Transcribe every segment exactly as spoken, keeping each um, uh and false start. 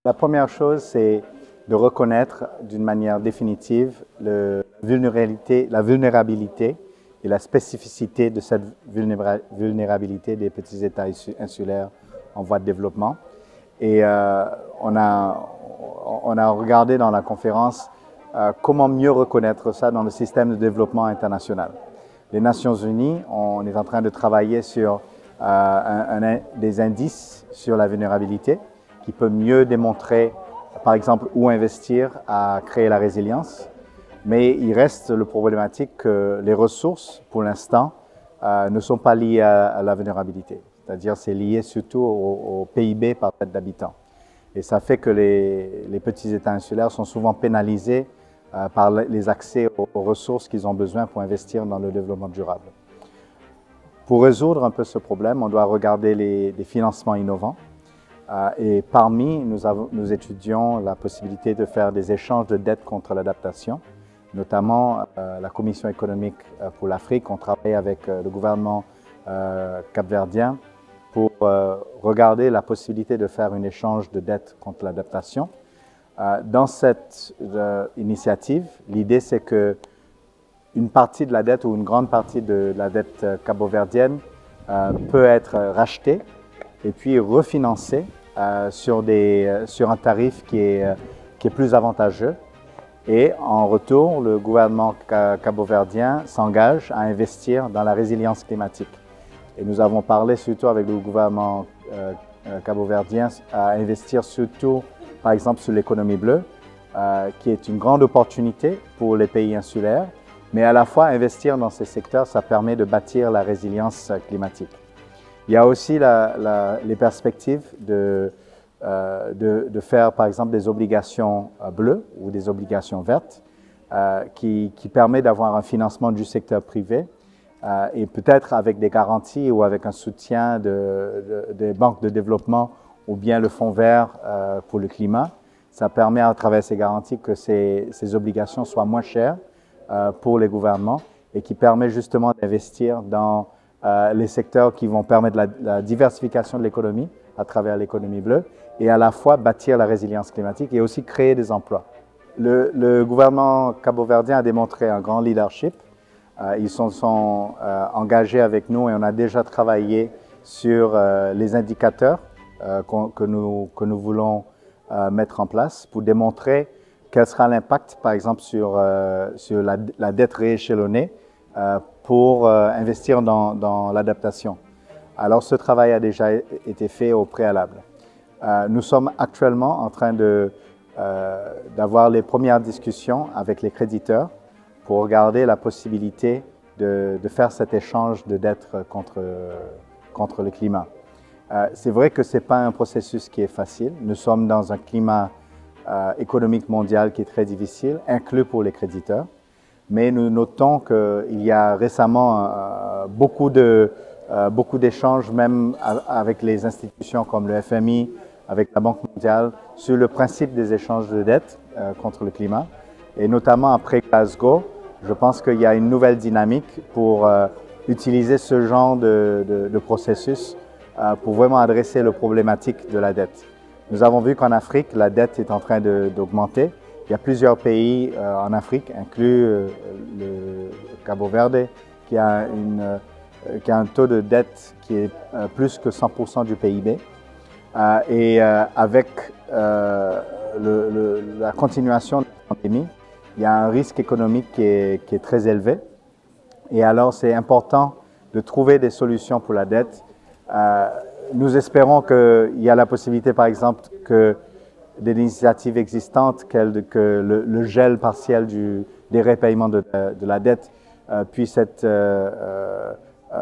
La première chose, c'est de reconnaître d'une manière définitive le vulnérabilité, la vulnérabilité et la spécificité de cette vulnérabilité des petits États insulaires en voie de développement. Et euh, on, a, on a regardé dans la conférence euh, comment mieux reconnaître ça dans le système de développement international. Les Nations Unies, on est en train de travailler sur euh, un, un, des indices sur la vulnérabilité qui peut mieux démontrer, par exemple, où investir à créer la résilience. Mais il reste le problématique que les ressources, pour l'instant, euh, ne sont pas liées à, à la vulnérabilité. C'est-à-dire c'est lié surtout au, au P I B par tête d'habitant. Et ça fait que les, les petits États insulaires sont souvent pénalisés euh, par les accès aux, aux ressources qu'ils ont besoin pour investir dans le développement durable. Pour résoudre un peu ce problème, on doit regarder les, les financements innovants. Euh, et parmi, nous, avons, nous étudions la possibilité de faire des échanges de dettes contre l'adaptation, notamment euh, la Commission économique pour l'Afrique. On travaille avec euh, le gouvernement euh, capverdien pour euh, regarder la possibilité de faire un échange de dettes contre l'adaptation. Euh, dans cette euh, initiative, l'idée c'est que une partie de la dette ou une grande partie de la dette euh, caboverdienne euh, peut être rachetée et puis refinancée euh, sur, des, euh, sur un tarif qui est, euh, qui est plus avantageux. Et en retour, le gouvernement caboverdien s'engage à investir dans la résilience climatique. Et nous avons parlé surtout avec le gouvernement euh, caboverdien à investir surtout, par exemple, sur l'économie bleue, euh, qui est une grande opportunité pour les pays insulaires, mais à la fois investir dans ces secteurs, ça permet de bâtir la résilience climatique. Il y a aussi la, la, les perspectives de, euh, de, de faire, par exemple, des obligations euh, bleues ou des obligations vertes euh, qui, qui permet d'avoir un financement du secteur privé euh, et peut-être avec des garanties ou avec un soutien de, de, des banques de développement ou bien le Fonds vert euh, pour le climat. Ça permet à travers ces garanties que ces, ces obligations soient moins chères euh, pour les gouvernements et qui permet justement d'investir dans Euh, les secteurs qui vont permettre la, la diversification de l'économie à travers l'économie bleue et à la fois bâtir la résilience climatique et aussi créer des emplois. Le, le gouvernement caboverdien a démontré un grand leadership. Euh, ils sont, sont euh, engagés avec nous et on a déjà travaillé sur euh, les indicateurs euh, que, nous, que nous voulons euh, mettre en place pour démontrer quel sera l'impact, par exemple, sur, euh, sur la, la dette rééchelonnée euh, pour euh, investir dans, dans l'adaptation. Alors ce travail a déjà été fait au préalable. Euh, nous sommes actuellement en train de, euh, d'avoir les premières discussions avec les créditeurs pour regarder la possibilité de, de faire cet échange de dettes contre, contre le climat. Euh, c'est vrai que ce n'est pas un processus qui est facile. Nous sommes dans un climat euh, économique mondial qui est très difficile, inclus pour les créditeurs. Mais nous notons qu'il y a récemment euh, beaucoup de, euh, beaucoup d'échanges, même avec les institutions comme le F M I, avec la Banque mondiale, sur le principe des échanges de dettes euh, contre le climat. Et notamment après Glasgow, je pense qu'il y a une nouvelle dynamique pour euh, utiliser ce genre de, de, de processus euh, pour vraiment adresser la problématique de la dette. Nous avons vu qu'en Afrique, la dette est en train d'augmenter. Il y a plusieurs pays euh, en Afrique, inclus euh, le Cabo-Verde, qui a, une, euh, qui a un taux de dette qui est euh, plus que cent pour cent du P I B. Euh, et euh, avec euh, le, le, la continuation de la pandémie, il y a un risque économique qui est, qui est très élevé. Et alors, c'est important de trouver des solutions pour la dette. Euh, nous espérons qu'il y a la possibilité, par exemple, que des initiatives existantes, que le, le gel partiel du, des repaiements de, de la dette euh, puisse être euh, euh,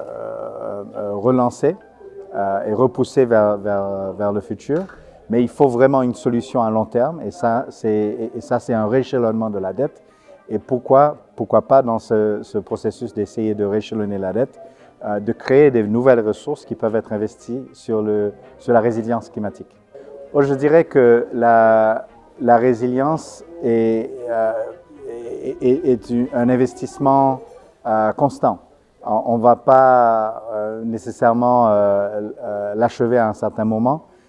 euh, relancé euh, et repoussé vers, vers, vers le futur. Mais il faut vraiment une solution à long terme et ça, c'est, et ça, c'est un rééchelonnement de la dette. Et pourquoi, pourquoi pas dans ce, ce processus d'essayer de rééchelonner la dette, euh, de créer des nouvelles ressources qui peuvent être investies sur, le, sur la résilience climatique. Je dirais que la, la résilience est, euh, est, est un investissement euh, constant. On ne va pas euh, nécessairement euh, euh, l'achever à un certain moment,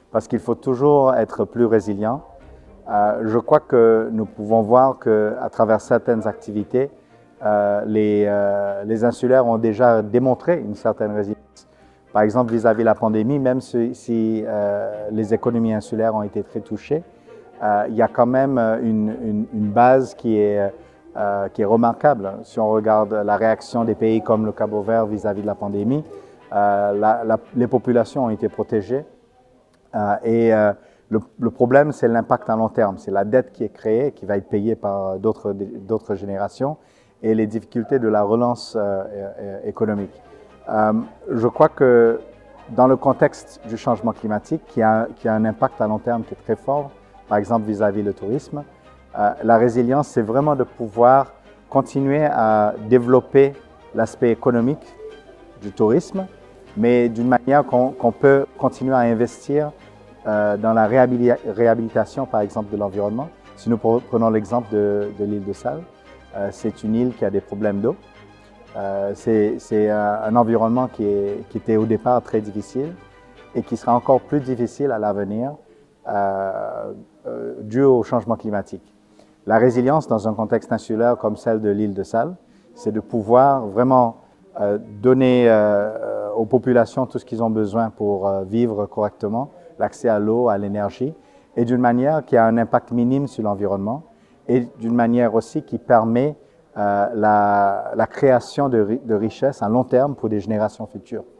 parce qu'il faut toujours être plus résilient. Euh, je crois que nous pouvons voir qu'à travers certaines activités, euh, les, euh, les insulaires ont déjà démontré une certaine résilience. Par exemple, vis-à-vis de la pandémie, même si, si euh, les économies insulaires ont été très touchées, euh, il y a quand même une, une, une base qui est, euh, qui est remarquable. Si on regarde la réaction des pays comme le Cap-Vert vis-à-vis de la pandémie, euh, la, la, les populations ont été protégées. Euh, et euh, le, le problème, c'est l'impact à long terme. C'est la dette qui est créée, qui va être payée par d'autres d'autres générations, et les difficultés de la relance euh, économique. Euh, je crois que dans le contexte du changement climatique, qui a, qui a un impact à long terme qui est très fort, par exemple vis-à-vis le tourisme, euh, la résilience, c'est vraiment de pouvoir continuer à développer l'aspect économique du tourisme, mais d'une manière qu'on qu'on peut continuer à investir euh, dans la réhabilitation, par exemple, de l'environnement. Si nous prenons l'exemple de, de l'île de Sal, euh, c'est une île qui a des problèmes d'eau. Euh, c'est un, un environnement qui, est, qui était au départ très difficile et qui sera encore plus difficile à l'avenir euh, euh, dû au changement climatique. La résilience dans un contexte insulaire comme celle de l'île de Sal, c'est de pouvoir vraiment euh, donner euh, aux populations tout ce qu'ils ont besoin pour euh, vivre correctement, l'accès à l'eau, à l'énergie, et d'une manière qui a un impact minime sur l'environnement et d'une manière aussi qui permet Euh, la, la création de, de richesses à long terme pour des générations futures.